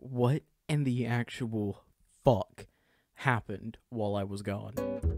what in the actual fuck happened while I was gone?